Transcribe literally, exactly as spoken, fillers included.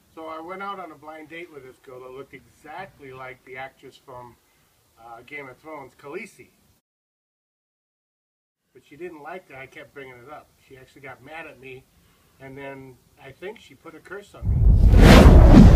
So I went out on a blind date with this girl that looked exactly like the actress from uh, Game of Thrones, Khaleesi. But she didn't like that I kept bringing it up. She actually got mad at me, and then I think she put a curse on me.